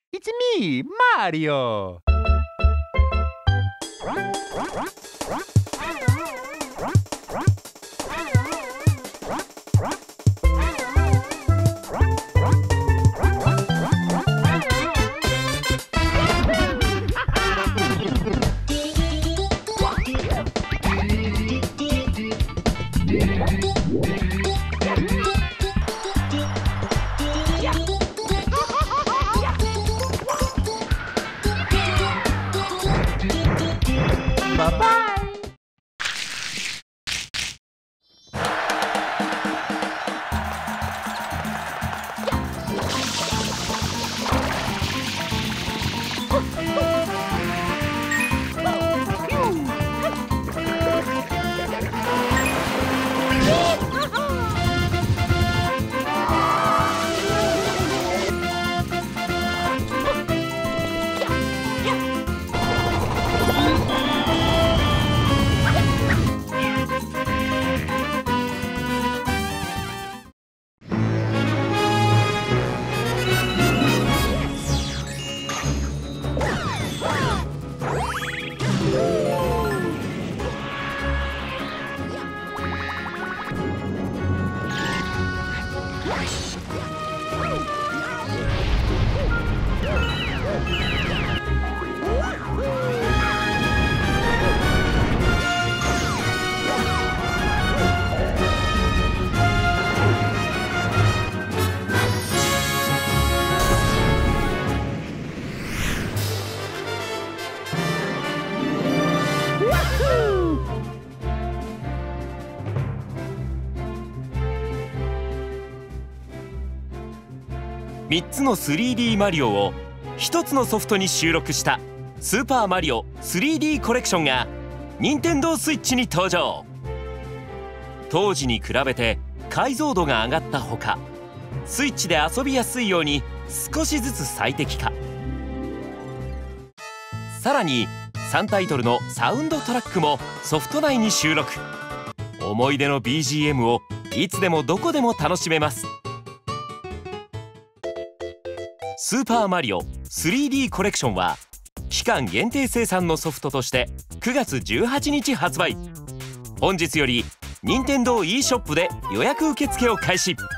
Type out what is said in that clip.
It's me, Mario! Bye-bye! 3つの 3D マリオを1つのソフトに収録したスーパーマリオ 3D コレクションが任天堂スイッチに登場。当時に比べて解像度が上がったほか、スイッチで遊びやすいように少しずつ最適化。さらに3タイトルのサウンドトラックもソフト内に収録。思い出の BGM をいつでもどこでも楽しめます。スーパーマリオ 3D コレクションは期間限定生産のソフトとして9月18日発売。本日より任天堂 e ショップで予約受付を開始。